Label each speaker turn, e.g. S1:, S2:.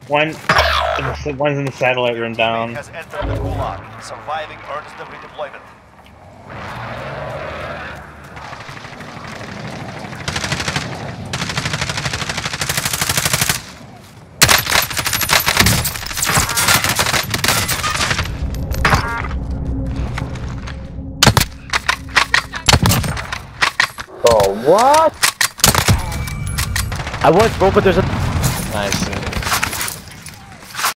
S1: One's in the satellite room down.
S2: Has entered the gulag. Surviving earns the redeployment.
S3: Oh, what? I was broke, but there's a... Nice.